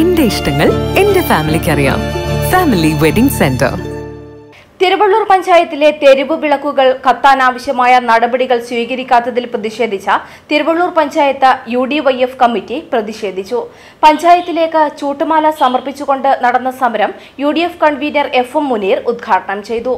എന്റെ ഇഷ്ടങ്ങൾ എന്റെ ഫാമിലിക്ക് അറിയാം. Family wedding centre. തിരുവള്ളൂർ പഞ്ചായത്തിലെ തെരുവ് വിളക്കുകൾ കത്താനാവശ്യമായ നടപടികൾ സ്വീകരിക്കാത്തതിൽ പ്രതിഷേധിച്ച തിരുവള്ളൂർ പഞ്ചായത്ത് UDYF കമ്മിറ്റി പ്രതിഷേധിച്ചു. പഞ്ചായത്തിലേക്ക് ചൂട്ടുമാല സമർപ്പിച്ചുകൊണ്ട് നടന്ന സമരം UDF കൺവീനർ FM മുനീർ ഉദ്ഘാടനം ചെയ്തു.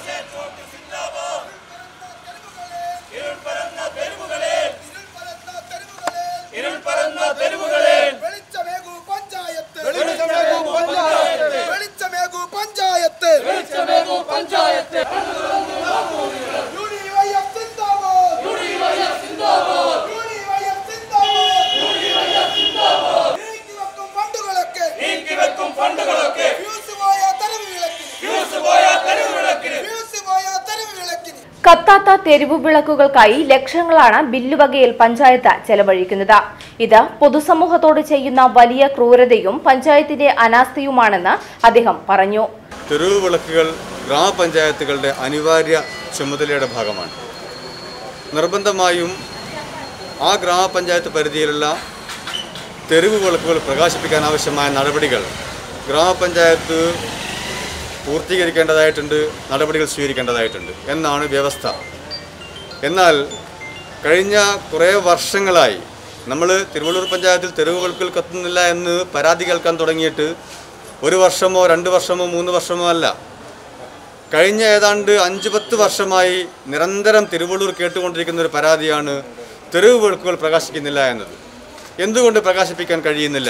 കത്താത്ത തെരുവു വിളക്കുകൾക്കായി ലക്ഷങ്ങളാണ് ബില്ലുവകയിൽ പഞ്ചായത്ത് ചെലവഴിക്കുന്നത്. ഇത് പൊതുസമൂഹത്തോട് ചെയ്യുന്ന വലിയ ക്രൂരതയും പഞ്ചായത്തിന്റെ അനാസ്ഥയുമാണെന്ന് അദ്ദേഹം പറഞ്ഞു. തെരുവു വിളക്കുകൾ ഗ്രാമപഞ്ചായത്തുകളുടെ അനിവാര്യ ചുമതലയുടെ ഭാഗമാണ്. നിർബന്ധമായും ആ ഗ്രാമപഞ്ചായത്ത് പരിധിയിലുള്ള തെരുവു വിളക്കുകൾ പ്രകാശിപ്പിക്കാൻ ആവശ്യമായ നടപടികൾ ഗ്രാമപഞ്ചായത്ത് പൂർത്തീകരിക്കേണ്ടതായിട്ടുണ്ട്, നടപടികൾ സ്വീകരിക്കേണ്ടതായിട്ടുണ്ട് എന്നാണ് വ്യവസ്ഥ. എന്നാൽ കഴിഞ്ഞ കുറേ വർഷങ്ങളായി നമ്മൾ തിരുവള്ളൂർ പഞ്ചായത്തിൽ തെരുവ് വിളക്കുകൾ കത്തുന്നില്ല എന്ന് പരാതി കേൾക്കാൻ തുടങ്ങിയിട്ട് 1 വർഷമോ 2 വർഷമോ 3 വർഷമോ അല്ല, കഴിഞ്ഞ ഏതാണ്ട് 5-10 വർഷമായി നിരന്തരം തിരുവള്ളൂർ കേട്ടുകൊണ്ടിരിക്കുന്ന ഒരു പരാതിയാണ് തെരുവ് വിളക്കുകൾ പ്രകാശിക്കുന്നില്ല എന്നത്. എന്തുകൊണ്ട് പ്രകാശിപ്പിക്കാൻ കഴിയുന്നില്ല?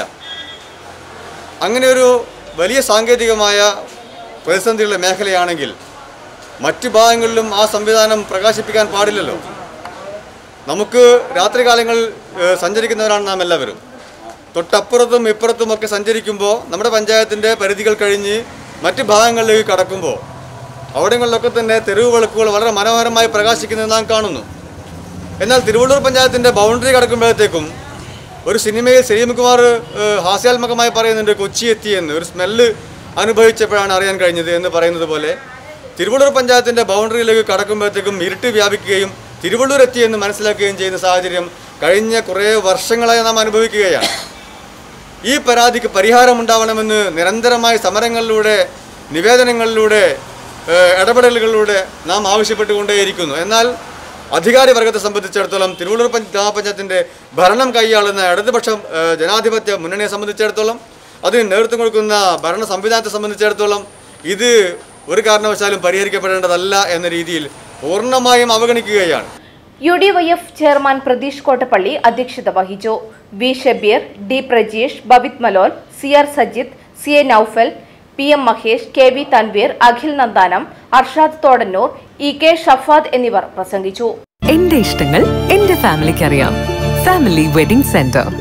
അങ്ങനെ ഒരു വലിയ സാങ്കേതികമായ പ്രതിസന്ധിയുള്ള മേഖലയാണെങ്കിൽ മറ്റു ഭാഗങ്ങളിലും ആ സംവിധാനം പ്രകാശിപ്പിക്കാൻ പാടില്ലല്ലോ. നമുക്ക് രാത്രികാലങ്ങളിൽ സഞ്ചരിക്കുന്നവരാണ് നാം എല്ലാവരും. തൊട്ടപ്പുറത്തും ഇപ്പുറത്തുമൊക്കെ സഞ്ചരിക്കുമ്പോൾ നമ്മുടെ പഞ്ചായത്തിൻ്റെ പരിധികൾ കഴിഞ്ഞ് മറ്റ് ഭാഗങ്ങളിലേക്ക് കടക്കുമ്പോൾ അവിടങ്ങളിലൊക്കെ തന്നെ തെരുവ് വിളക്കുകൾ വളരെ മനോഹരമായി പ്രകാശിക്കുന്നത് നാം കാണുന്നു. എന്നാൽ തിരുവള്ളൂർ പഞ്ചായത്തിൻ്റെ ബൗണ്ടറി കടക്കുമ്പോഴത്തേക്കും ഒരു സിനിമയിൽ സലീംകുമാർ ഹാസ്യാത്മകമായി പറയുന്നുണ്ട് കൊച്ചി എത്തിയെന്ന്. ഒരു സ്മെല്ല് അനുഭവിച്ചപ്പോഴാണ് അറിയാൻ കഴിഞ്ഞത് എന്ന് പറയുന്നത് പോലെ തിരുവള്ളൂർ പഞ്ചായത്തിൻ്റെ ബൗണ്ടറിയിലേക്ക് കടക്കുമ്പോഴത്തേക്കും ഇരുട്ട് വ്യാപിക്കുകയും തിരുവള്ളൂർ എത്തിയെന്ന് മനസ്സിലാക്കുകയും ചെയ്യുന്ന സാഹചര്യം കഴിഞ്ഞ കുറേ വർഷങ്ങളായി നാം അനുഭവിക്കുകയാണ്. ഈ പരാതിക്ക് പരിഹാരമുണ്ടാവണമെന്ന് നിരന്തരമായ സമരങ്ങളിലൂടെ, നിവേദനങ്ങളിലൂടെ, ഇടപെടലുകളിലൂടെ നാം ആവശ്യപ്പെട്ടുകൊണ്ടേയിരിക്കുന്നു. എന്നാൽ അധികാരി വർഗത്തെ സംബന്ധിച്ചിടത്തോളം, തിരുവള്ളൂർ ഗ്രാമപഞ്ചായത്തിൻ്റെ ഭരണം കൈയാളുന്ന ഇടതുപക്ഷ ജനാധിപത്യ മുന്നണിയെ സംബന്ധിച്ചിടത്തോളം, അതിന് നേതൃത്വം കൊടുക്കുന്ന ഭരണ സംവിധാനത്തെ സംബന്ധിച്ചിടത്തോളം ഇത് ഒരു കാരണവശാലും പരിഹരിക്കപ്പെടേണ്ടതല്ല എന്ന രീതിയിൽ പൂർണ്ണമായും അവഗണിക്കുകയാണ്. UDYF ചെയർമാൻ പ്രതീഷ് കോട്ടപ്പള്ളി അധ്യക്ഷത വഹിച്ചു. V Shabeer, D Prajeesh, Babith Malol, CR Sajith, CA Naufal, PM Mahesh, KV Tanveer, Akhil Nandanam, Arshad Thodannur, EK Shafad എന്നിവർ പ്രസംഗിച്ചു. എന്റെ ഇഷ്ടങ്ങൾ എന്റെ ഫാമിലിക്ക് അറിയാം. Family wedding centre.